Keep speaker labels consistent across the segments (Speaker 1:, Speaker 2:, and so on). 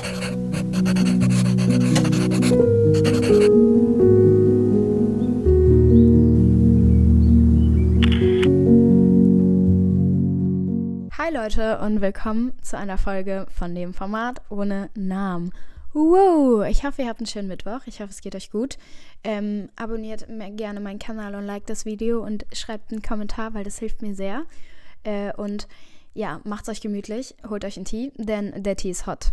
Speaker 1: Hi Leute und willkommen zu einer Folge von dem Format ohne Namen. Wow, ich hoffe, ihr habt einen schönen Mittwoch. Ich hoffe, es geht euch gut. Abonniert gerne meinen Kanal und liked das Video und schreibt einen Kommentar, weil das hilft mir sehr. Und ja, macht's euch gemütlich, holt euch einen Tee, denn der Tee ist hot.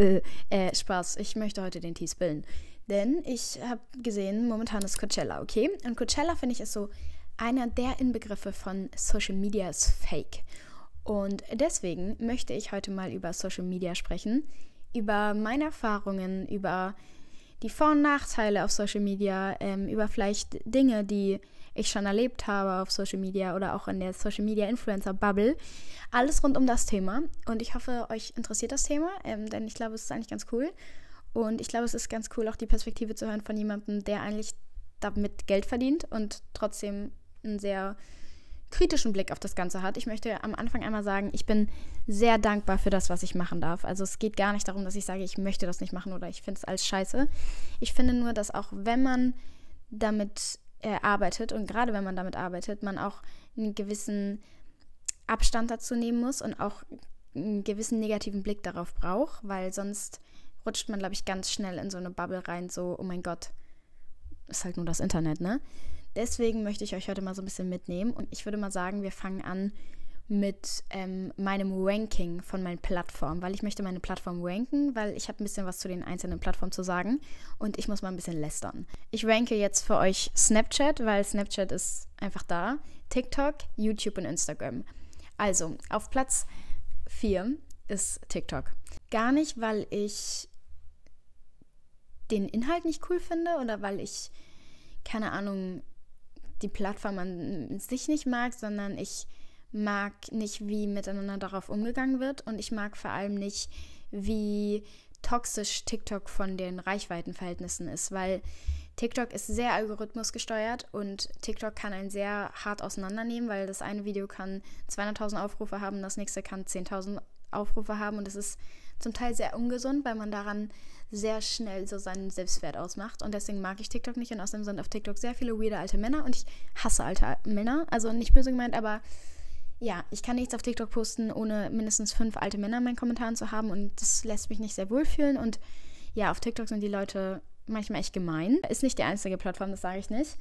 Speaker 1: Spaß, ich möchte heute den Tee spillen. Denn ich habe gesehen, momentan ist Coachella, okay? Und Coachella, finde ich, ist so einer der Inbegriffe von Social Media ist Fake. Und deswegen möchte ich heute mal über Social Media sprechen, über meine Erfahrungen, über die Vor- und Nachteile auf Social Media, über vielleicht Dinge, die ich schon erlebt habe auf Social Media oder auch in der Social Media Influencer Bubble. Alles rund um das Thema. Und ich hoffe, euch interessiert das Thema, denn ich glaube, es ist eigentlich ganz cool. Und ich glaube, es ist ganz cool, auch die Perspektive zu hören von jemandem, der eigentlich damit Geld verdient und trotzdem einen sehr kritischen Blick auf das Ganze hat. Ich möchte am Anfang einmal sagen, ich bin sehr dankbar für das, was ich machen darf. Also es geht gar nicht darum, dass ich sage, ich möchte das nicht machen oder ich finde es alles scheiße. Ich finde nur, dass auch wenn man damit arbeitet und gerade wenn man damit arbeitet, man auch einen gewissen Abstand dazu nehmen muss und auch einen gewissen negativen Blick darauf braucht, weil sonst rutscht man, glaube ich, ganz schnell in so eine Bubble rein, so, oh mein Gott, ist halt nur das Internet, ne? Deswegen möchte ich euch heute mal so ein bisschen mitnehmen und ich würde mal sagen, wir fangen an mit meinem Ranking von meinen Plattformen, weil ich möchte meine Plattform ranken, weil ich habe ein bisschen was zu den einzelnen Plattformen zu sagen und ich muss mal ein bisschen lästern. Ich ranke jetzt für euch Snapchat, weil Snapchat ist einfach da, TikTok, YouTube und Instagram. Also, auf Platz 4 ist TikTok. Gar nicht, weil ich den Inhalt nicht cool finde oder weil ich, keine Ahnung, die Plattform an sich nicht mag, sondern ich mag nicht, wie miteinander darauf umgegangen wird und ich mag vor allem nicht, wie toxisch TikTok von den Reichweitenverhältnissen ist, weil TikTok ist sehr algorithmusgesteuert und TikTok kann einen sehr hart auseinandernehmen, weil das eine Video kann 200.000 Aufrufe haben, das nächste kann 10.000 Aufrufe haben und es ist zum Teil sehr ungesund, weil man daran sehr schnell so seinen Selbstwert ausmacht und deswegen mag ich TikTok nicht und außerdem sind auf TikTok sehr viele weirde alte Männer und ich hasse alte Männer, also nicht böse gemeint, aber ja, ich kann nichts auf TikTok posten, ohne mindestens 5 alte Männer in meinen Kommentaren zu haben und das lässt mich nicht sehr wohlfühlen und ja, auf TikTok sind die Leute manchmal echt gemein. Ist nicht die einzige Plattform, das sage ich nicht.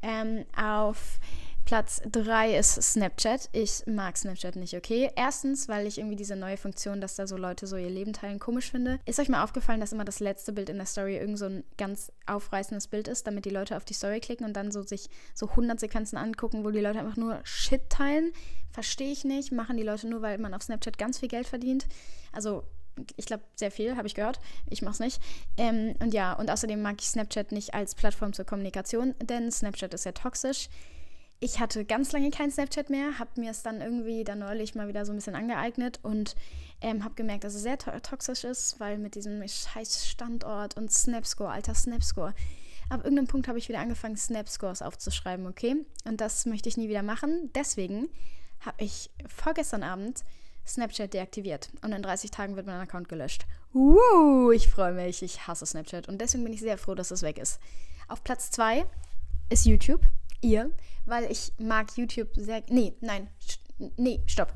Speaker 1: Auf Platz 3 ist Snapchat. Ich mag Snapchat nicht, okay? Erstens, weil ich irgendwie diese neue Funktion, dass da so Leute so ihr Leben teilen, komisch finde. Ist euch mal aufgefallen, dass immer das letzte Bild in der Story irgend so ein ganz aufreißendes Bild ist, damit die Leute auf die Story klicken und dann so sich so 100 Sequenzen angucken, wo die Leute einfach nur Shit teilen? Verstehe ich nicht. Machen die Leute nur, weil man auf Snapchat ganz viel Geld verdient. Also ich glaube, sehr viel, habe ich gehört. Ich mache es nicht. Und ja, und außerdem mag ich Snapchat nicht als Plattform zur Kommunikation, denn Snapchat ist ja toxisch. Ich hatte ganz lange kein Snapchat mehr, habe mir es dann irgendwie dann neulich mal wieder so ein bisschen angeeignet und habe gemerkt, dass es sehr toxisch ist, weil mit diesem scheiß Standort und Snapscore, alter Snapscore. Ab irgendeinem Punkt habe ich wieder angefangen, Snapscores aufzuschreiben, okay? Und das möchte ich nie wieder machen. Deswegen habe ich vorgestern Abend Snapchat deaktiviert und in 30 Tagen wird mein Account gelöscht. Ich freue mich, ich hasse Snapchat und deswegen bin ich sehr froh, dass es weg ist. Auf Platz 2 ist YouTube, weil ich mag YouTube sehr... Stopp.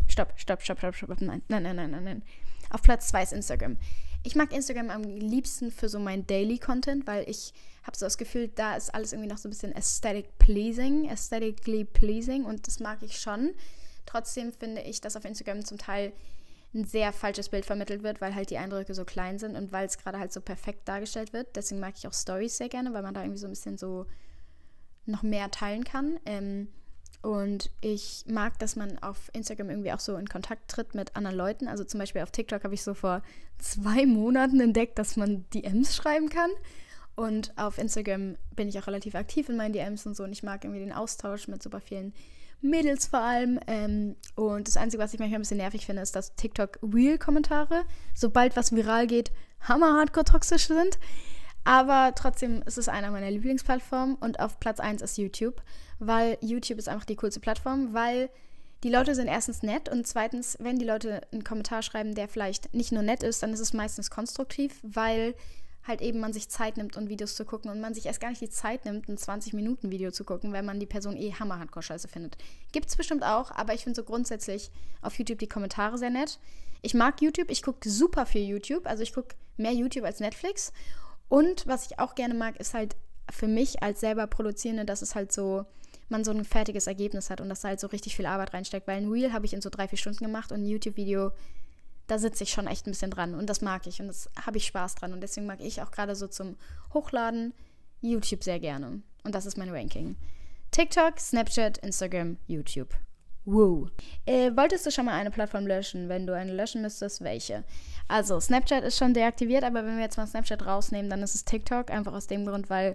Speaker 1: Nein. Auf Platz 2 ist Instagram. Ich mag Instagram am liebsten für so meinen Daily-Content, weil ich habe so das Gefühl, da ist alles irgendwie noch so ein bisschen aesthetically pleasing und das mag ich schon. Trotzdem finde ich, dass auf Instagram zum Teil ein sehr falsches Bild vermittelt wird, weil halt die Eindrücke so klein sind und weil es gerade halt so perfekt dargestellt wird. Deswegen mag ich auch Stories sehr gerne, weil man da irgendwie so ein bisschen so noch mehr teilen kann. Und ich mag, dass man auf Instagram irgendwie auch so in Kontakt tritt mit anderen Leuten. Also zum Beispiel auf TikTok habe ich so vor 2 Monaten entdeckt, dass man DMs schreiben kann. Und auf Instagram bin ich auch relativ aktiv in meinen DMs und so. Und ich mag irgendwie den Austausch mit super vielen Mädels vor allem. Und das Einzige, was ich manchmal ein bisschen nervig finde, ist, dass TikTok-Real-Kommentare, sobald was viral geht, hammer-hardcore-toxisch sind. Aber trotzdem ist es einer meiner Lieblingsplattformen und auf Platz 1 ist YouTube, weil YouTube ist einfach die coolste Plattform, weil die Leute sind erstens nett und zweitens, wenn die Leute einen Kommentar schreiben, der vielleicht nicht nur nett ist, dann ist es meistens konstruktiv, weil halt eben man sich Zeit nimmt, um Videos zu gucken und man sich erst gar nicht die Zeit nimmt, ein 20-Minuten-Video zu gucken, wenn man die Person hammer-hardcore-scheiße findet. Gibt's bestimmt auch, aber ich finde so grundsätzlich auf YouTube die Kommentare sehr nett. Ich mag YouTube, ich gucke super viel YouTube, also ich gucke mehr YouTube als Netflix. Und was ich auch gerne mag, ist halt für mich als selber Produzierende, dass es halt so, man so ein fertiges Ergebnis hat und dass da halt so richtig viel Arbeit reinsteckt, weil ein Reel habe ich in so 3-4 Stunden gemacht und ein YouTube-Video, da sitze ich schon echt ein bisschen dran und das mag ich und das habe ich Spaß dran und deswegen mag ich auch gerade so zum Hochladen YouTube sehr gerne und das ist mein Ranking. TikTok, Snapchat, Instagram, YouTube. Wow. Wolltest du schon mal eine Plattform löschen? Wenn du eine löschen müsstest, welche? Also Snapchat ist schon deaktiviert, aber wenn wir jetzt mal Snapchat rausnehmen, dann ist es TikTok, einfach aus dem Grund, weil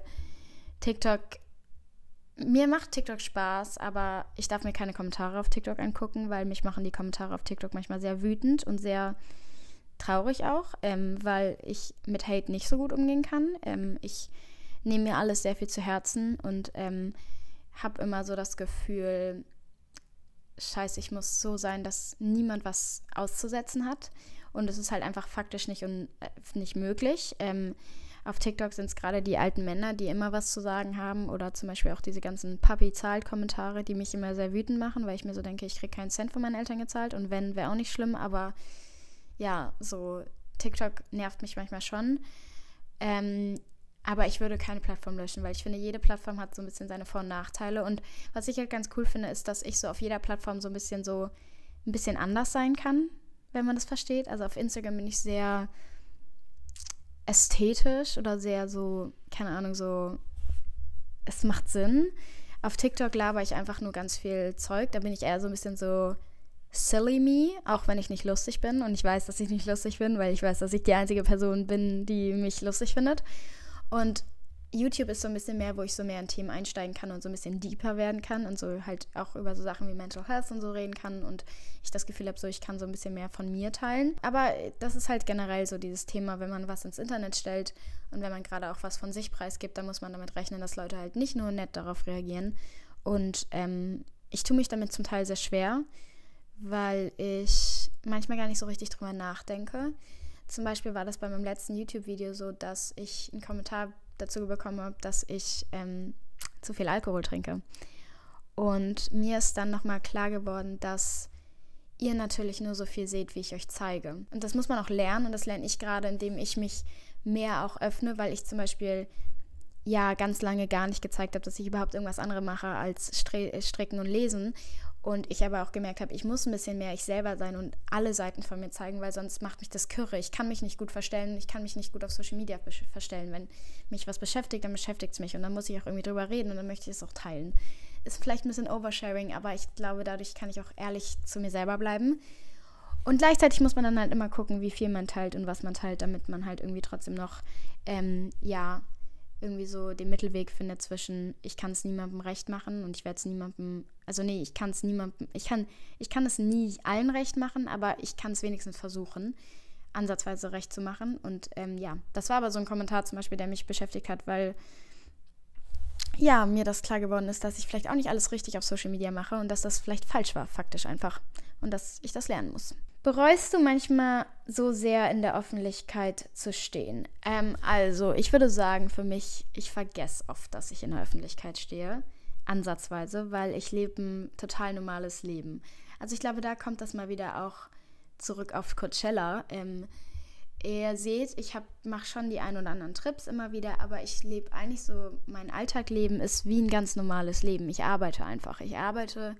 Speaker 1: mir macht TikTok Spaß, aber ich darf mir keine Kommentare auf TikTok angucken, weil mich machen die Kommentare auf TikTok manchmal sehr wütend und sehr traurig auch, weil ich mit Hate nicht so gut umgehen kann. Ich nehme mir alles sehr viel zu Herzen und habe immer so das Gefühl, scheiße, ich muss so sein, dass niemand was auszusetzen hat und es ist halt einfach faktisch nicht möglich. Auf TikTok sind es gerade die alten Männer, die immer was zu sagen haben oder zum Beispiel auch diese ganzen Papi-Zahlt-Kommentare, die mich immer sehr wütend machen, weil ich mir so denke, ich kriege keinen Cent von meinen Eltern gezahlt und wenn, wäre auch nicht schlimm, aber ja, so TikTok nervt mich manchmal schon. Aber ich würde keine Plattform löschen, weil ich finde, jede Plattform hat so ein bisschen seine Vor- und Nachteile und was ich halt ganz cool finde, ist, dass ich so auf jeder Plattform so ein bisschen anders sein kann, wenn man das versteht. Also auf Instagram bin ich sehr ästhetisch oder sehr so, keine Ahnung, so, es macht Sinn. Auf TikTok laber ich einfach nur ganz viel Zeug, da bin ich eher so ein bisschen so silly me, auch wenn ich nicht lustig bin und ich weiß, dass ich nicht lustig bin, weil ich weiß, dass ich die einzige Person bin, die mich lustig findet und YouTube ist so ein bisschen mehr, wo ich so mehr in Themen einsteigen kann und so ein bisschen deeper werden kann und so halt auch über so Sachen wie Mental Health und so reden kann und ich das Gefühl habe, so ich kann so ein bisschen mehr von mir teilen. Aber das ist halt generell so dieses Thema, wenn man was ins Internet stellt und wenn man gerade auch was von sich preisgibt, dann muss man damit rechnen, dass Leute halt nicht nur nett darauf reagieren. Und ich tue mich damit zum Teil sehr schwer, weil ich manchmal gar nicht so richtig drüber nachdenke. Zum Beispiel war das bei meinem letzten YouTube-Video so, dass ich einen Kommentar dazu bekommen habe, dass ich zu viel Alkohol trinke. Und mir ist dann nochmal klar geworden, dass ihr natürlich nur so viel seht, wie ich euch zeige. Und das muss man auch lernen und das lerne ich gerade, indem ich mich mehr auch öffne, weil ich zum Beispiel ja ganz lange gar nicht gezeigt habe, dass ich überhaupt irgendwas anderes mache als stricken und lesen. Und ich aber auch gemerkt habe, ich muss ein bisschen mehr ich selber sein und alle Seiten von mir zeigen, weil sonst macht mich das kirre. Ich kann mich nicht gut verstellen, ich kann mich nicht gut auf Social Media verstellen. Wenn mich was beschäftigt, dann beschäftigt es mich und dann muss ich auch irgendwie drüber reden und dann möchte ich es auch teilen. Ist vielleicht ein bisschen Oversharing, aber ich glaube, dadurch kann ich auch ehrlich zu mir selber bleiben. Und gleichzeitig muss man dann halt immer gucken, wie viel man teilt und was man teilt, damit man halt irgendwie trotzdem noch, irgendwie so den Mittelweg findet zwischen, ich kann es niemandem recht machen und ich werde es niemandem, also nee, ich kann es niemandem, ich kann es nie allen recht machen, aber ich kann es wenigstens versuchen, ansatzweise recht zu machen. Und das war aber so ein Kommentar zum Beispiel, der mich beschäftigt hat, weil ja, mir das klar geworden ist, dass ich vielleicht auch nicht alles richtig auf Social Media mache und dass das vielleicht falsch war, faktisch einfach. Und dass ich das lernen muss. Bereust du manchmal so sehr in der Öffentlichkeit zu stehen? Also, ich würde sagen, für mich, ich vergesse oft, dass ich in der Öffentlichkeit stehe, ansatzweise, weil ich lebe ein total normales Leben. Also ich glaube, da kommt das mal wieder auch zurück auf Coachella. Ihr seht, ich mache schon die ein oder anderen Trips immer wieder, aber ich lebe eigentlich so, mein Alltagleben ist wie ein ganz normales Leben. Ich arbeite einfach. Ich arbeite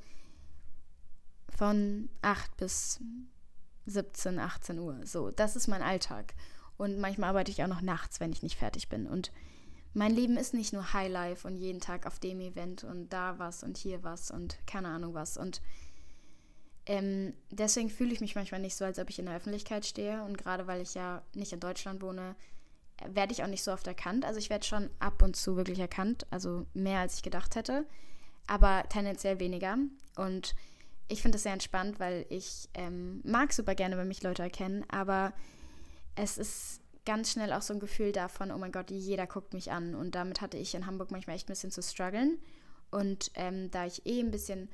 Speaker 1: von 8 bis 17, 18 Uhr. So, das ist mein Alltag. Und manchmal arbeite ich auch noch nachts, wenn ich nicht fertig bin. Und mein Leben ist nicht nur Highlife und jeden Tag auf dem Event und da was und hier was und keine Ahnung was. Und deswegen fühle ich mich manchmal nicht so, als ob ich in der Öffentlichkeit stehe. Und gerade weil ich ja nicht in Deutschland wohne, werde ich auch nicht so oft erkannt. Also ich werde schon ab und zu wirklich erkannt. Also mehr, als ich gedacht hätte. Aber tendenziell weniger. Und ich finde das sehr entspannt, weil ich mag super gerne, wenn mich Leute erkennen, aber es ist ganz schnell auch so ein Gefühl davon, oh mein Gott, jeder guckt mich an. Und damit hatte ich in Hamburg manchmal echt ein bisschen zu strugglen. Und da ich ein bisschen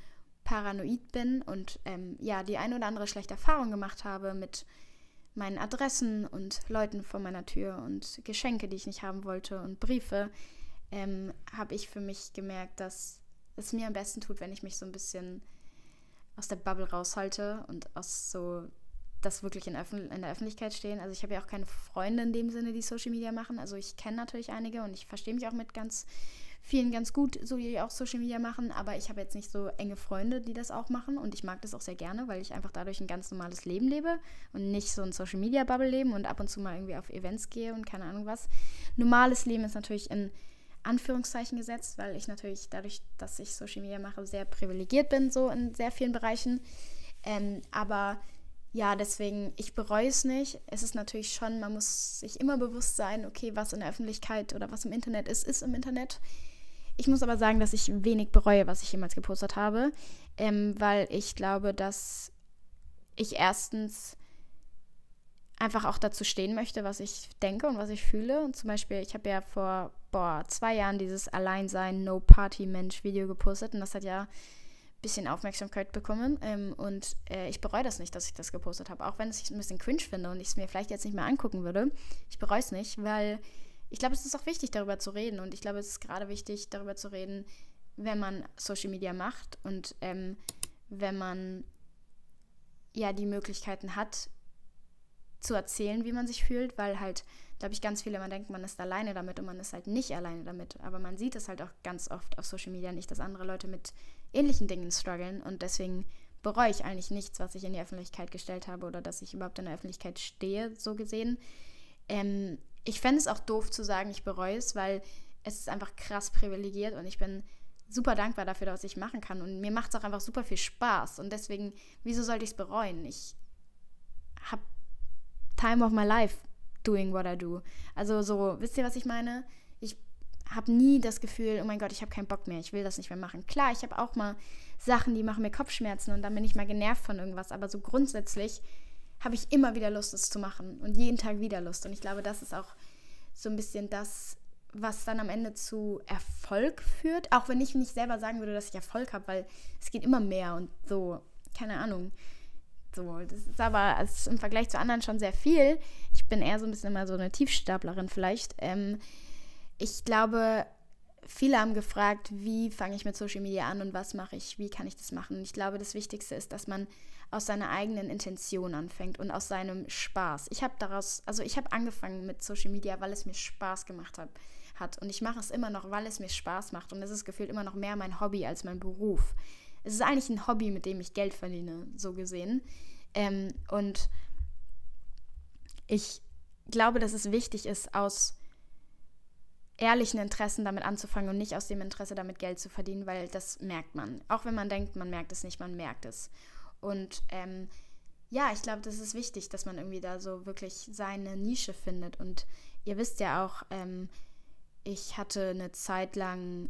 Speaker 1: paranoid bin und die eine oder andere schlechte Erfahrung gemacht habe mit meinen Adressen und Leuten vor meiner Tür und Geschenke, die ich nicht haben wollte und Briefe, habe ich für mich gemerkt, dass es mir am besten tut, wenn ich mich so ein bisschen aus der Bubble raushalte und aus so das wirklich in der Öffentlichkeit stehen. Also ich habe ja auch keine Freunde in dem Sinne, die Social Media machen. Also ich kenne natürlich einige und ich verstehe mich auch mit ganz vielen ganz gut, so die auch Social Media machen, aber ich habe jetzt nicht so enge Freunde, die das auch machen und ich mag das auch sehr gerne, weil ich einfach dadurch ein ganz normales Leben lebe und nicht so ein Social Media Bubble leben und ab und zu mal irgendwie auf Events gehe und keine Ahnung was. Normales Leben ist natürlich in Anführungszeichen gesetzt, weil ich natürlich dadurch, dass ich Social Media mache, sehr privilegiert bin, so in sehr vielen Bereichen. Aber ja, deswegen, ich bereue es nicht. Es ist natürlich schon, man muss sich immer bewusst sein, okay, was in der Öffentlichkeit oder was im Internet ist, ist im Internet. Ich muss aber sagen, dass ich wenig bereue, was ich jemals gepostet habe, weil ich glaube, dass ich erstens einfach auch dazu stehen möchte, was ich denke und was ich fühle. Und zum Beispiel, ich habe ja vor 2 Jahren dieses Alleinsein, No-Party-Mensch-Video gepostet und das hat ja ein bisschen Aufmerksamkeit bekommen. Und ich bereue das nicht, dass ich das gepostet habe, auch wenn ich es ein bisschen cringe finde und ich es mir vielleicht jetzt nicht mehr angucken würde. Ich bereue es nicht, weil ich glaube, es ist auch wichtig, darüber zu reden. Und ich glaube, es ist gerade wichtig, darüber zu reden, wenn man Social Media macht und wenn man ja die Möglichkeiten hat, zu erzählen, wie man sich fühlt, weil halt, glaube ich, ganz viele immer denken, man ist alleine damit und man ist halt nicht alleine damit. Aber man sieht es halt auch ganz oft auf Social Media nicht, dass andere Leute mit ähnlichen Dingen strugglen und deswegen bereue ich eigentlich nichts, was ich in die Öffentlichkeit gestellt habe oder dass ich überhaupt in der Öffentlichkeit stehe, so gesehen. Ich fände es auch doof zu sagen, ich bereue es, weil es ist einfach krass privilegiert und ich bin super dankbar dafür, was ich machen kann und mir macht es auch einfach super viel Spaß und deswegen, wieso sollte ich es bereuen? Ich habe Time of my life doing what I do. Also so, wisst ihr, was ich meine? Ich habe nie das Gefühl, oh mein Gott, ich habe keinen Bock mehr, ich will das nicht mehr machen. Klar, ich habe auch mal Sachen, die machen mir Kopfschmerzen und dann bin ich mal genervt von irgendwas, aber so grundsätzlich habe ich immer wieder Lust, es zu machen und jeden Tag wieder Lust. Und ich glaube, das ist auch so ein bisschen das, was dann am Ende zu Erfolg führt. Auch wenn ich nicht selber sagen würde, dass ich Erfolg habe, weil es geht immer mehr und so, keine Ahnung. So, das ist aber im Vergleich zu anderen schon sehr viel. Ich bin eher so ein bisschen immer so eine Tiefstaplerin vielleicht. Ich glaube, viele haben gefragt, wie fange ich mit Social Media an und was mache ich, wie kann ich das machen. Und ich glaube, das Wichtigste ist, dass man aus seiner eigenen Intention anfängt und aus seinem Spaß. Ich habe angefangen mit Social Media, weil es mir Spaß gemacht hat. Und ich mache es immer noch, weil es mir Spaß macht. Und es ist gefühlt immer noch mehr mein Hobby als mein Beruf. Es ist eigentlich ein Hobby, mit dem ich Geld verdiene, so gesehen. Und ich glaube, dass es wichtig ist, aus ehrlichen Interessen damit anzufangen und nicht aus dem Interesse, damit Geld zu verdienen, weil das merkt man. Auch wenn man denkt, man merkt es nicht, man merkt es. Und ich glaube, das ist wichtig, dass man irgendwie da so wirklich seine Nische findet. Und ihr wisst ja auch, ich hatte eine Zeit lang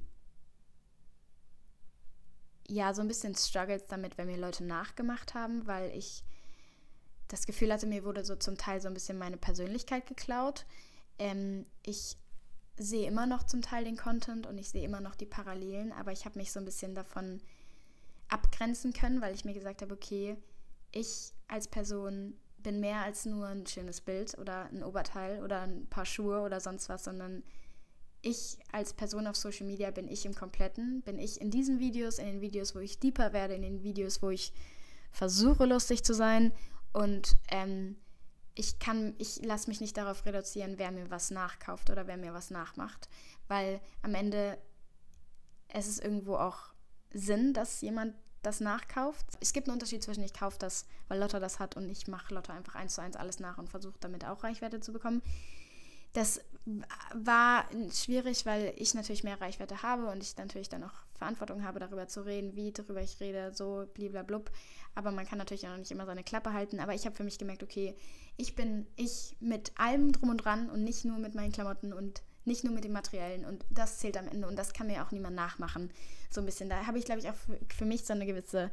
Speaker 1: so ein bisschen Struggles damit, wenn mir Leute nachgemacht haben, weil ich das Gefühl hatte, mir wurde so zum Teil so ein bisschen meine Persönlichkeit geklaut. Ich sehe immer noch zum Teil den Content und ich sehe immer noch die Parallelen, aber ich habe mich so ein bisschen davon abgrenzen können, weil ich mir gesagt habe, okay, ich als Person bin mehr als nur ein schönes Bild oder ein Oberteil oder ein paar Schuhe oder sonst was, sondern ich als Person auf Social Media bin ich im Kompletten, bin ich in diesen Videos, in den Videos, wo ich deeper werde, in den Videos, wo ich versuche, lustig zu sein und ich lasse mich nicht darauf reduzieren, wer mir was nachkauft oder wer mir was nachmacht, weil am Ende es ist irgendwo auch Sinn, dass jemand das nachkauft. Es gibt einen Unterschied zwischen ich kaufe das, weil Lotta das hat und ich mache Lotta einfach 1:1 alles nach und versuche damit auch Reichweite zu bekommen. Das war schwierig, weil ich natürlich mehr Reichweite habe und ich natürlich dann auch Verantwortung habe, darüber zu reden, wie darüber ich rede, so bliblablub. Aber man kann natürlich auch noch nicht immer seine Klappe halten. Aber ich habe für mich gemerkt, okay, ich bin ich mit allem drum und dran und nicht nur mit meinen Klamotten und nicht nur mit dem Materiellen. Und das zählt am Ende und das kann mir auch niemand nachmachen. So ein bisschen. Da habe ich, glaube ich, auch für mich so eine gewisse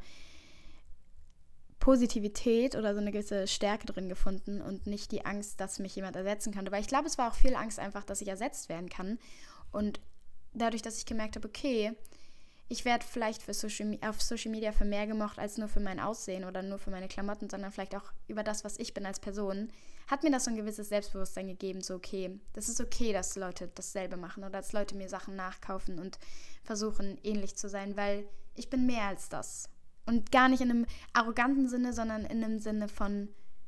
Speaker 1: Positivität oder so eine gewisse Stärke drin gefunden und nicht die Angst, dass mich jemand ersetzen könnte. Weil ich glaube, es war auch viel Angst einfach, dass ich ersetzt werden kann. Und dadurch, dass ich gemerkt habe, okay, ich werde vielleicht auf Social Media für mehr gemocht als nur für mein Aussehen oder nur für meine Klamotten, sondern vielleicht auch über das, was ich bin als Person, hat mir das so ein gewisses Selbstbewusstsein gegeben, so okay, das ist okay, dass Leute dasselbe machen oder dass Leute mir Sachen nachkaufen und versuchen, ähnlich zu sein, weil ich bin mehr als das. Und gar nicht in einem arroganten Sinne, sondern in einem Sinne von,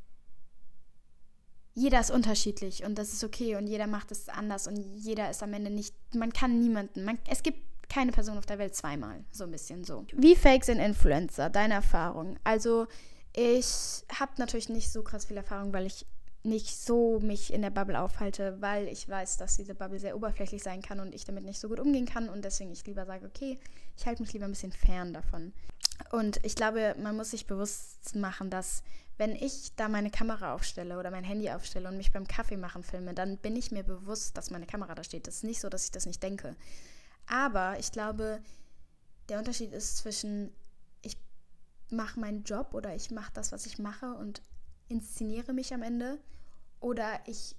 Speaker 1: jeder ist unterschiedlich und das ist okay und jeder macht es anders und jeder ist am Ende nicht, man kann niemanden, es gibt keine Person auf der Welt zweimal, so ein bisschen so. Wie fake sind Influencer? Deine Erfahrung? Also ich habe natürlich nicht so krass viel Erfahrung, weil ich nicht so mich in der Bubble aufhalte, weil ich weiß, dass diese Bubble sehr oberflächlich sein kann und ich damit nicht so gut umgehen kann und deswegen ich lieber sage, okay, ich halte mich lieber ein bisschen fern davon. Und ich glaube, man muss sich bewusst machen, dass wenn ich da meine Kamera aufstelle oder mein Handy aufstelle und mich beim Kaffee machen filme, dann bin ich mir bewusst, dass meine Kamera da steht. Das ist nicht so, dass ich das nicht denke. Aber ich glaube, der Unterschied ist zwischen, ich mache meinen Job oder ich mache das, was ich mache und inszeniere mich am Ende oder ich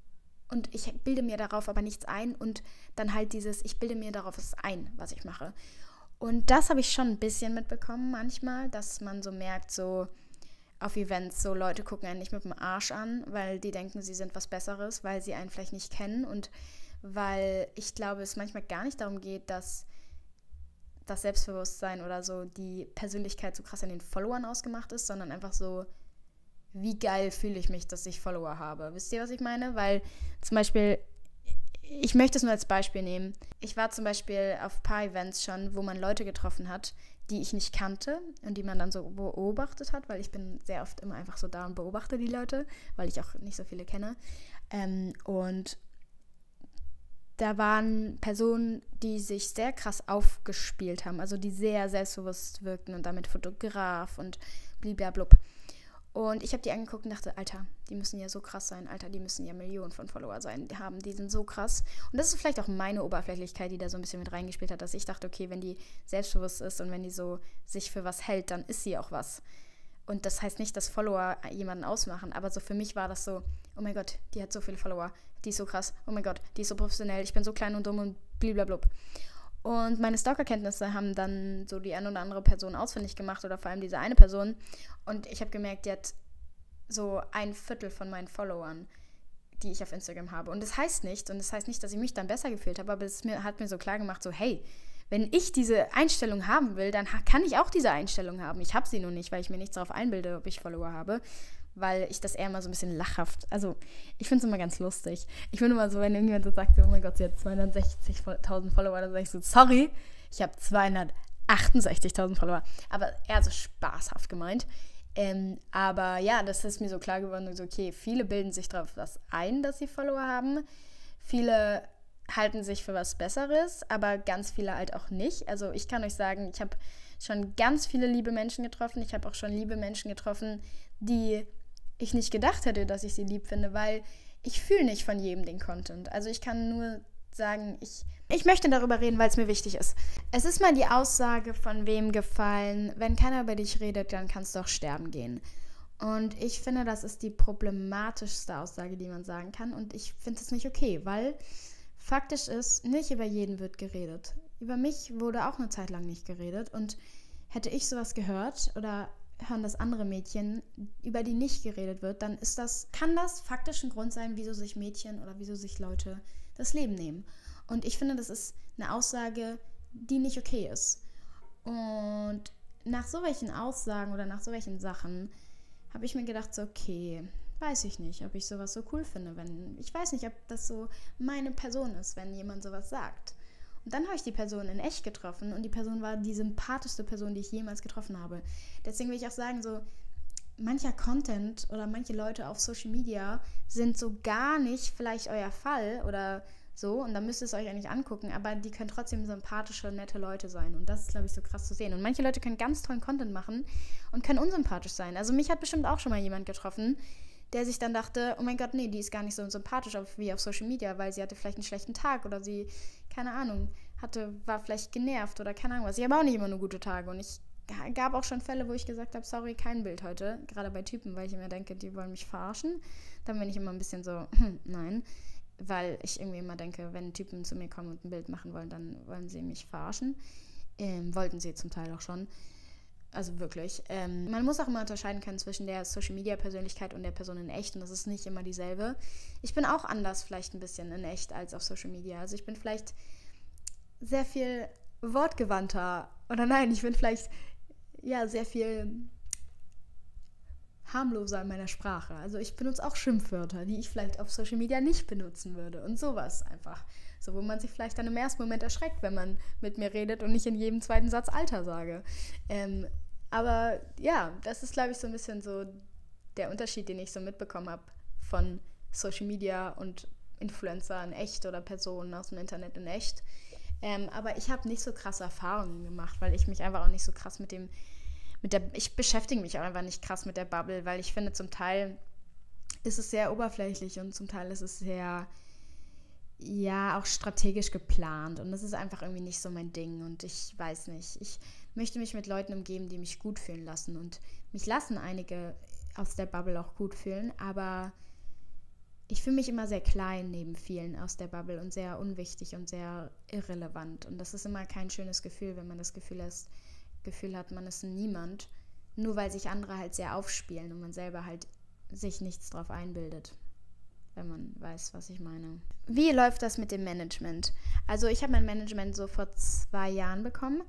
Speaker 1: bilde mir darauf aber nichts ein und dann halt dieses, ich bilde mir darauf was ein, was ich mache. Und das habe ich schon ein bisschen mitbekommen manchmal, dass man so merkt, so auf Events, so Leute gucken einen nicht mit dem Arsch an, weil die denken, sie sind was Besseres, weil sie einen vielleicht nicht kennen und weil ich glaube, es manchmal gar nicht darum geht, dass das Selbstbewusstsein oder so die Persönlichkeit so krass an den Followern ausgemacht ist, sondern einfach so, wie geil fühle ich mich, dass ich Follower habe. Wisst ihr, was ich meine? Weil zum Beispiel, ich möchte es nur als Beispiel nehmen. Ich war zum Beispiel auf ein paar Events schon, wo man Leute getroffen hat, die ich nicht kannte und die man dann so beobachtet hat, weil ich bin sehr oft immer einfach so da und beobachte die Leute, weil ich auch nicht so viele kenne. Und da waren Personen, die sich sehr krass aufgespielt haben, also die sehr selbstbewusst wirkten und damit Fotograf und bliblablub. Und ich habe die angeguckt und dachte, Alter, die müssen ja so krass sein, Alter, die müssen ja Millionen von Follower haben, die sind so krass. Und das ist vielleicht auch meine Oberflächlichkeit, die da so ein bisschen mit reingespielt hat, dass ich dachte, okay, wenn die selbstbewusst ist und wenn die so sich für was hält, dann ist sie auch was. Und das heißt nicht, dass Follower jemanden ausmachen, aber so für mich war das so, oh mein Gott, die hat so viele Follower, die ist so krass, oh mein Gott, die ist so professionell, ich bin so klein und dumm und bliblablub. Und meine Stalker-Kenntnisse haben dann so die eine oder andere Person ausfindig gemacht oder vor allem diese eine Person. Und ich habe gemerkt, die hat so 1/4 von meinen Followern, die ich auf Instagram habe. Und das heißt nicht, dass ich mich dann besser gefühlt habe, aber es hat mir so klar gemacht, so hey, wenn ich diese Einstellung haben will, dann kann ich auch diese Einstellung haben. Ich habe sie nur nicht, weil ich mir nichts darauf einbilde, ob ich Follower habe, weil ich das eher mal so ein bisschen lachhaft, also ich finde es immer ganz lustig. Ich finde immer so, wenn irgendjemand so sagt, oh mein Gott, sie hat 260.000 Follower, dann sage ich so, sorry, ich habe 268.000 Follower, aber eher so spaßhaft gemeint. Aber ja, das ist mir so klar geworden, so okay, viele bilden sich darauf was ein, dass sie Follower haben, viele halten sich für was Besseres, aber ganz viele halt auch nicht. Also ich kann euch sagen, ich habe schon ganz viele liebe Menschen getroffen. Ich habe auch schon liebe Menschen getroffen, die ich nicht gedacht hätte, dass ich sie lieb finde, weil ich fühle nicht von jedem den Content. Also ich kann nur sagen, ich möchte darüber reden, weil es mir wichtig ist. Es ist mal die Aussage von wem gefallen, wenn keiner über dich redet, dann kannst du auch sterben gehen. Und ich finde, das ist die problematischste Aussage, die man sagen kann. Und ich finde es nicht okay, weil faktisch ist, nicht über jeden wird geredet. Über mich wurde auch eine Zeit lang nicht geredet. Und hätte ich sowas gehört oder hören das andere Mädchen, über die nicht geredet wird, dann kann das faktisch ein Grund sein, wieso sich Mädchen oder wieso sich Leute das Leben nehmen. Und ich finde, das ist eine Aussage, die nicht okay ist. Und nach so welchen Aussagen oder nach so welchen Sachen habe ich mir gedacht, so okay, weiß ich nicht, ob ich sowas so cool finde. Ich weiß nicht, ob das so meine Person ist, wenn jemand sowas sagt. Und dann habe ich die Person in echt getroffen und die Person war die sympathischste Person, die ich jemals getroffen habe. Deswegen will ich auch sagen, so mancher Content oder manche Leute auf Social Media sind so gar nicht vielleicht euer Fall oder so und dann müsst ihr es euch eigentlich angucken, aber die können trotzdem sympathische, nette Leute sein und das ist, glaube ich, so krass zu sehen. Und manche Leute können ganz tollen Content machen und können unsympathisch sein. Also mich hat bestimmt auch schon mal jemand getroffen, der sich dann dachte, oh mein Gott, nee, die ist gar nicht so sympathisch wie auf Social Media, weil sie hatte vielleicht einen schlechten Tag oder sie, keine Ahnung, war vielleicht genervt oder keine Ahnung was. Ich habe auch nicht immer nur gute Tage und ich gab auch schon Fälle, wo ich gesagt habe, sorry, kein Bild heute, gerade bei Typen, weil ich immer denke, die wollen mich verarschen. Dann bin ich immer ein bisschen so, nein, weil ich irgendwie immer denke, wenn Typen zu mir kommen und ein Bild machen wollen, dann wollen sie mich verarschen. Wollten sie zum Teil auch schon. Also wirklich. Man muss auch immer unterscheiden können zwischen der Social-Media-Persönlichkeit und der Person in echt. Und das ist nicht immer dieselbe. Ich bin auch anders vielleicht ein bisschen in echt als auf Social Media. Also ich bin vielleicht sehr viel wortgewandter. Oder nein, ich bin vielleicht sehr viel harmloser in meiner Sprache. Also ich benutze auch Schimpfwörter, die ich vielleicht auf Social Media nicht benutzen würde. Und sowas einfach. So, wo man sich vielleicht dann im ersten Moment erschreckt, wenn man mit mir redet und nicht in jedem zweiten Satz Alter sage. Aber ja, das ist, glaube ich, so ein bisschen so der Unterschied, den ich so mitbekommen habe von Social Media und Influencer in echt oder Personen aus dem Internet in echt. Aber ich habe nicht so krasse Erfahrungen gemacht, weil ich mich einfach auch nicht so krass ich beschäftige mich auch einfach nicht krass mit der Bubble, weil ich finde, zum Teil ist es sehr oberflächlich und zum Teil ist es sehr, auch strategisch geplant und das ist einfach irgendwie nicht so mein Ding und ich weiß nicht. Ich möchte mich mit Leuten umgeben, die mich gut fühlen lassen und mich lassen einige aus der Bubble auch gut fühlen, aber ich fühle mich immer sehr klein neben vielen aus der Bubble und sehr unwichtig und sehr irrelevant und das ist immer kein schönes Gefühl, wenn man das Gefühl hat, man ist niemand, nur weil sich andere halt sehr aufspielen und man selber halt sich nichts drauf einbildet, wenn man weiß, was ich meine. Wie läuft das mit dem Management? Also ich habe mein Management so vor 2 Jahren bekommen.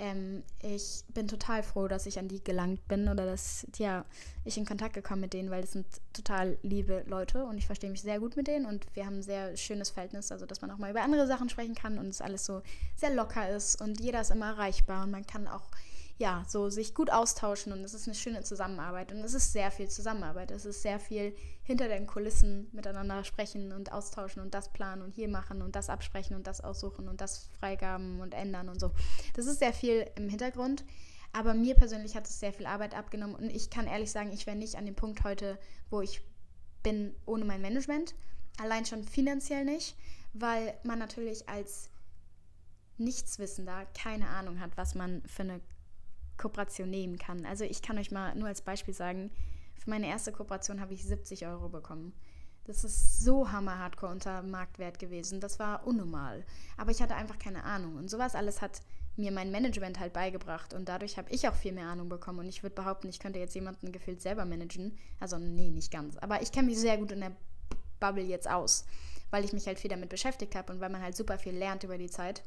Speaker 1: Ich bin total froh, dass ich an die gelangt bin oder dass ich in Kontakt gekommen mit denen, weil das sind total liebe Leute und ich verstehe mich sehr gut mit denen und wir haben ein sehr schönes Verhältnis, also dass man auch mal über andere Sachen sprechen kann und es alles so sehr locker ist und jeder ist immer erreichbar und man kann auch so sich gut austauschen und es ist eine schöne Zusammenarbeit und es ist sehr viel Zusammenarbeit, es ist sehr viel hinter den Kulissen miteinander sprechen und austauschen und das planen und hier machen und das absprechen und das aussuchen und das Freigaben und ändern und so. Das ist sehr viel im Hintergrund, aber mir persönlich hat es sehr viel Arbeit abgenommen und ich kann ehrlich sagen, ich wäre nicht an dem Punkt heute, wo ich bin, ohne mein Management, allein schon finanziell nicht, weil man natürlich als Nichtswissender keine Ahnung hat, was man für eine Kooperation nehmen kann. Also ich kann euch mal nur als Beispiel sagen, für meine erste Kooperation habe ich 70 € bekommen. Das ist so hammer-hardcore unter Marktwert gewesen. Das war unnormal. Aber ich hatte einfach keine Ahnung. Und sowas alles hat mir mein Management halt beigebracht. Und dadurch habe ich auch viel mehr Ahnung bekommen. Und ich würde behaupten, ich könnte jetzt jemanden gefühlt selber managen. Also nee, nicht ganz. Aber ich kenne mich sehr gut in der Bubble jetzt aus. Weil ich mich halt viel damit beschäftigt habe und weil man halt super viel lernt über die Zeit.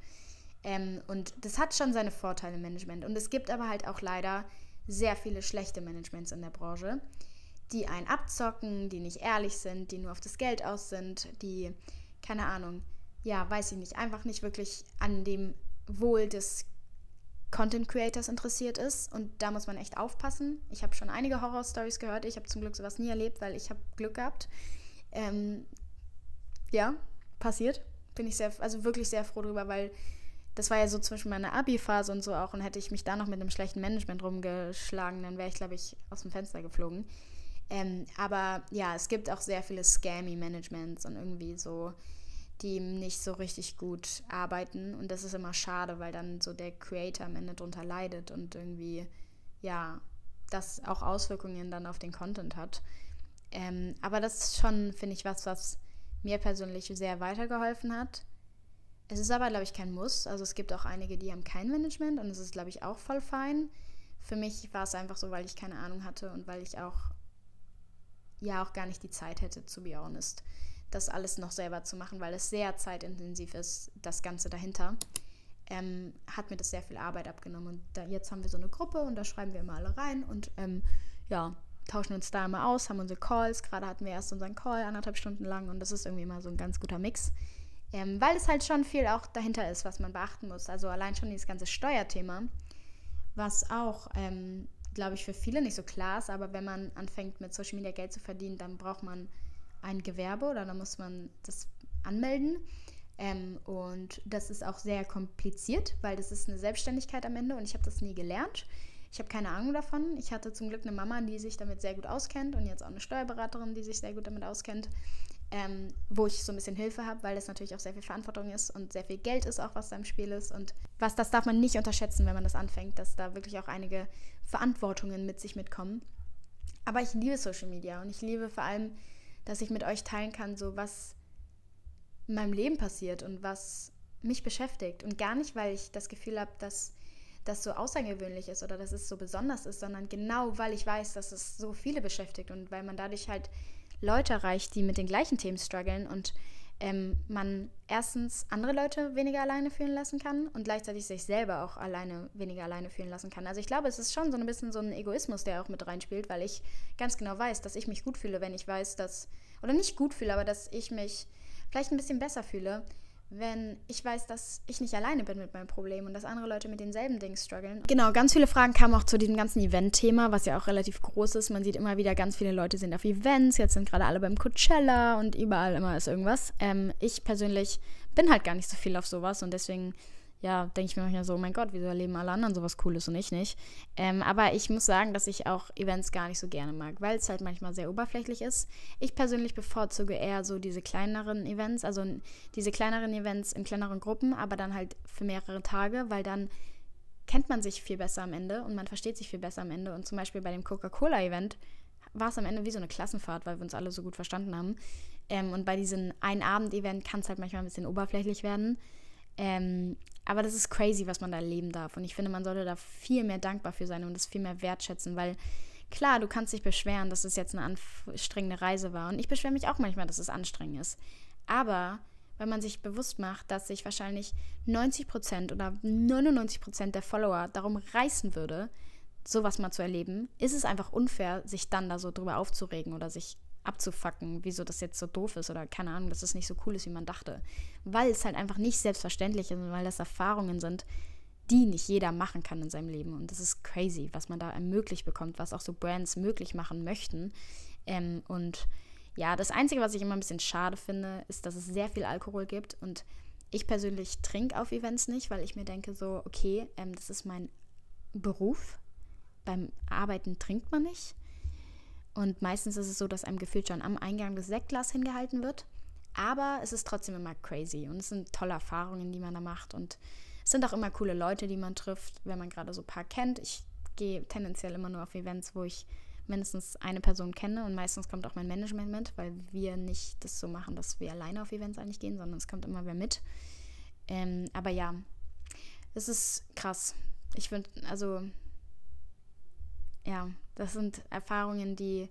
Speaker 1: Und das hat schon seine Vorteile im Management. Und es gibt aber halt auch leider sehr viele schlechte Managements in der Branche, die einen abzocken, die nicht ehrlich sind, die nur auf das Geld aus sind, die, keine Ahnung, weiß ich nicht, einfach nicht wirklich an dem Wohl des Content Creators interessiert ist. Und da muss man echt aufpassen. Ich habe schon einige Horror-Stories gehört. Ich habe zum Glück sowas nie erlebt, weil ich habe Glück gehabt. Passiert. Bin ich wirklich sehr froh drüber, weil das war ja so zwischen meiner Abi-Phase und so auch und hätte ich mich da noch mit einem schlechten Management rumgeschlagen, dann wäre ich, glaube ich, aus dem Fenster geflogen. Aber es gibt auch sehr viele Scammy-Managements und irgendwie so, die nicht so richtig gut arbeiten und das ist immer schade, weil dann so der Creator am Ende drunter leidet und irgendwie, das auch Auswirkungen dann auf den Content hat. Aber das ist schon, finde ich, was mir persönlich sehr weitergeholfen hat. Es ist aber, glaube ich, kein Muss. Also es gibt auch einige, die haben kein Management und es ist, glaube ich, auch voll fein. Für mich war es einfach so, weil ich keine Ahnung hatte und weil ich auch gar nicht die Zeit hätte, to be honest, das alles noch selber zu machen, weil es sehr zeitintensiv ist, das Ganze dahinter. Hat mir das sehr viel Arbeit abgenommen und jetzt haben wir so eine Gruppe und da schreiben wir immer alle rein und tauschen uns da immer aus, haben unsere Calls. Gerade hatten wir erst unseren Call 1,5 Stunden lang und das ist irgendwie immer so ein ganz guter Mix. Weil es halt schon viel auch dahinter ist, was man beachten muss. Also allein schon dieses ganze Steuerthema, was auch, glaube ich, für viele nicht so klar ist, aber wenn man anfängt mit Social Media Geld zu verdienen, dann braucht man ein Gewerbe oder dann muss man das anmelden. Und das ist auch sehr kompliziert, weil das ist eine Selbstständigkeit am Ende und ich habe das nie gelernt. Ich habe keine Ahnung davon. Ich hatte zum Glück eine Mama, die sich damit sehr gut auskennt und jetzt auch eine Steuerberaterin, die sich sehr gut damit auskennt. Wo ich so ein bisschen Hilfe habe, weil das natürlich auch sehr viel Verantwortung ist und sehr viel Geld ist auch, was da im Spiel ist. Und das darf man nicht unterschätzen, wenn man das anfängt, dass da wirklich auch einige Verantwortungen mit sich mitkommen. Aber ich liebe Social Media und ich liebe vor allem, dass ich mit euch teilen kann, so was in meinem Leben passiert und was mich beschäftigt. Und gar nicht, weil ich das Gefühl habe, dass das so außergewöhnlich ist oder dass es so besonders ist, sondern genau, weil ich weiß, dass es so viele beschäftigt und weil man dadurch halt Leute erreicht, die mit den gleichen Themen strugglen und man erstens andere Leute weniger alleine fühlen lassen kann und gleichzeitig sich selber auch weniger alleine fühlen lassen kann. Also ich glaube, es ist schon so ein bisschen so ein Egoismus, der auch mit reinspielt, weil ich ganz genau weiß, dass ich mich gut fühle, wenn ich weiß, oder nicht gut fühle, aber dass ich mich vielleicht ein bisschen besser fühle, wenn ich weiß, dass ich nicht alleine bin mit meinem Problem und dass andere Leute mit denselben Dingen strugglen. Genau, ganz viele Fragen kamen auch zu diesem ganzen Event-Thema, was ja auch relativ groß ist. Man sieht immer wieder, ganz viele Leute sind auf Events, jetzt sind gerade alle beim Coachella und überall immer ist irgendwas. Ich persönlich bin halt gar nicht so viel auf sowas und deswegen denke ich mir manchmal so, oh mein Gott, wieso erleben alle anderen sowas Cooles und ich nicht? Aber ich muss sagen, dass ich auch Events gar nicht so gerne mag, weil es halt manchmal sehr oberflächlich ist. Ich persönlich bevorzuge eher so diese kleineren Events, also diese kleineren Events in kleineren Gruppen, aber dann halt für mehrere Tage, weil dann kennt man sich viel besser am Ende und man versteht sich viel besser am Ende. Und zum Beispiel bei dem Coca-Cola-Event war es am Ende wie so eine Klassenfahrt, weil wir uns alle so gut verstanden haben. Und bei diesem Ein-Abend-Event kann es halt manchmal ein bisschen oberflächlich werden. Aber das ist crazy, was man da erleben darf. Und ich finde, man sollte da viel mehr dankbar für sein und das viel mehr wertschätzen, weil klar, du kannst dich beschweren, dass es jetzt eine anstrengende Reise war. Und ich beschwere mich auch manchmal, dass es anstrengend ist. Aber wenn man sich bewusst macht, dass sich wahrscheinlich 90% oder 99% der Follower darum reißen würde, sowas mal zu erleben, ist es einfach unfair, sich dann da so drüber aufzuregen oder sich abzufacken, wieso das jetzt so doof ist oder keine Ahnung, dass es nicht so cool ist, wie man dachte. Weil es halt einfach nicht selbstverständlich ist und weil das Erfahrungen sind, die nicht jeder machen kann in seinem Leben. Und das ist crazy, was man da ermöglicht bekommt, was auch so Brands möglich machen möchten. Und ja, das Einzige, was ich immer ein bisschen schade finde, ist, dass es sehr viel Alkohol gibt. Und ich persönlich trinke auf Events nicht, weil ich mir denke so, okay, das ist mein Beruf. Beim Arbeiten trinkt man nicht. Und meistens ist es so, dass einem gefühlt schon am Eingang das Sektglas hingehalten wird. Aber es ist trotzdem immer crazy. Und es sind tolle Erfahrungen, die man da macht. Und es sind auch immer coole Leute, die man trifft, wenn man gerade so ein paar kennt. Ich gehe tendenziell immer nur auf Events, wo ich mindestens eine Person kenne. Und meistens kommt auch mein Management mit, weil wir nicht das so machen, dass wir alleine auf Events eigentlich gehen, sondern es kommt immer wer mit. Aber ja, es ist krass. Ich finde, also ja, das sind Erfahrungen, die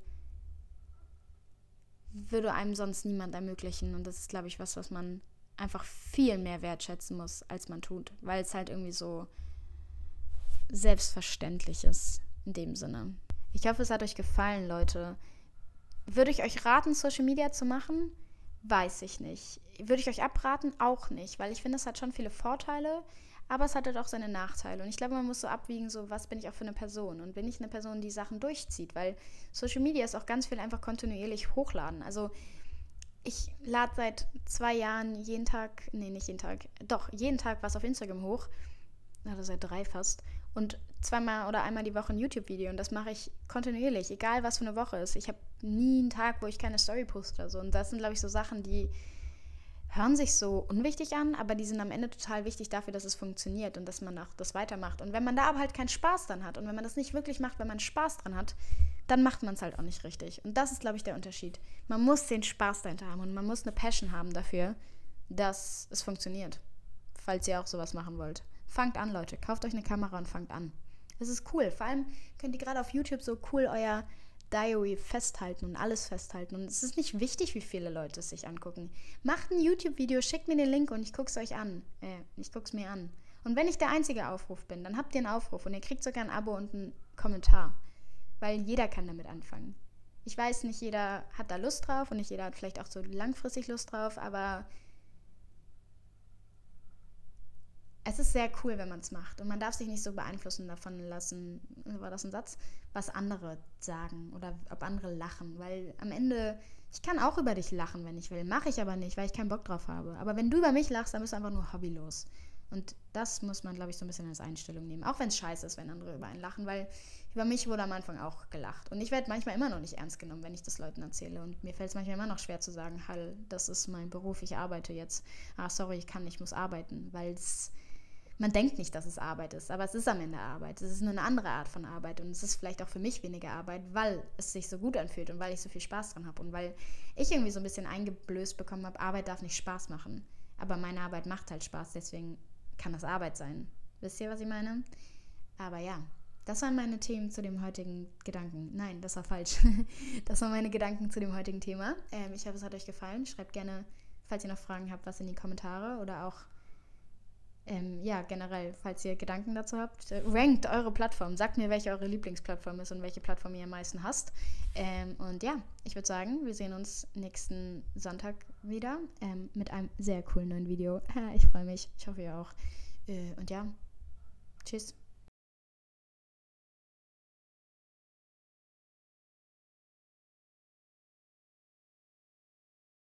Speaker 1: würde einem sonst niemand ermöglichen. Und das ist, glaube ich, was man einfach viel mehr wertschätzen muss, als man tut. Weil es halt irgendwie so selbstverständlich ist, in dem Sinne. Ich hoffe, es hat euch gefallen, Leute. Würde ich euch raten, Social Media zu machen? Weiß ich nicht. Würde ich euch abraten? Auch nicht. Weil ich finde, es hat schon viele Vorteile, aber es hat halt auch seine Nachteile. Und ich glaube, man muss so abwiegen, so was bin ich auch für eine Person? Und bin ich eine Person, die Sachen durchzieht? Weil Social Media ist auch ganz viel einfach kontinuierlich hochladen. Also ich lade seit 2 Jahren jeden Tag was auf Instagram hoch. Oder seit 3 fast. Und 2-mal oder einmal die Woche ein YouTube-Video. Und das mache ich kontinuierlich, egal was für eine Woche ist. Ich habe nie einen Tag, wo ich keine Story poste oder so. Und das sind, glaube ich, so Sachen, die hören sich so unwichtig an, aber die sind am Ende total wichtig dafür, dass es funktioniert und dass man auch das weitermacht. Und wenn man da aber halt keinen Spaß dran hat und wenn man das nicht wirklich macht, wenn man Spaß dran hat, dann macht man es halt auch nicht richtig. Und das ist, glaube ich, der Unterschied. Man muss den Spaß dahinter haben und man muss eine Passion haben dafür, dass es funktioniert. Falls ihr auch sowas machen wollt. Fangt an, Leute. Kauft euch eine Kamera und fangt an. Es ist cool. Vor allem könnt ihr gerade auf YouTube so cool euer Diary festhalten und alles festhalten. Und es ist nicht wichtig, wie viele Leute es sich angucken. Macht ein YouTube-Video, schickt mir den Link und ich gucke es euch an. Ich gucke es mir an. Und wenn ich der einzige Aufruf bin, dann habt ihr einen Aufruf und ihr kriegt sogar ein Abo und einen Kommentar. Weil jeder kann damit anfangen. Ich weiß, nicht jeder hat da Lust drauf und nicht jeder hat vielleicht auch so langfristig Lust drauf, aber es ist sehr cool, wenn man es macht. Und man darf sich nicht so beeinflussen davon lassen, war das ein Satz, was andere sagen oder ob andere lachen. Weil am Ende, ich kann auch über dich lachen, wenn ich will. Mache ich aber nicht, weil ich keinen Bock drauf habe. Aber wenn du über mich lachst, dann bist du einfach nur hobbylos. Und das muss man, glaube ich, so ein bisschen als Einstellung nehmen. Auch wenn es scheiße ist, wenn andere über einen lachen, weil über mich wurde am Anfang auch gelacht. Und ich werde manchmal immer noch nicht ernst genommen, wenn ich das Leuten erzähle. Und mir fällt es manchmal immer noch schwer zu sagen, Hall, das ist mein Beruf, ich arbeite jetzt. Sorry, ich muss arbeiten, weil man denkt nicht, dass es Arbeit ist, aber es ist am Ende Arbeit. Es ist nur eine andere Art von Arbeit und es ist vielleicht auch für mich weniger Arbeit, weil es sich so gut anfühlt und weil ich so viel Spaß dran habe und weil ich irgendwie so ein bisschen eingeblößt bekommen habe, Arbeit darf nicht Spaß machen. Aber meine Arbeit macht halt Spaß, deswegen kann das Arbeit sein. Wisst ihr, was ich meine? Aber ja, das waren meine Themen zu dem heutigen Gedanken. Nein, das war falsch. Das waren meine Gedanken zu dem heutigen Thema. Ich hoffe, es hat euch gefallen. Schreibt gerne, falls ihr noch Fragen habt, was in die Kommentare oder auch ja, generell, falls ihr Gedanken dazu habt, rankt eure Plattform. Sagt mir, welche eure Lieblingsplattform ist und welche Plattform ihr am meisten hasst. Und ja, ich würde sagen, wir sehen uns nächsten Sonntag wieder mit einem sehr coolen neuen Video. Ich freue mich. Ich hoffe, ihr auch. Und ja, tschüss.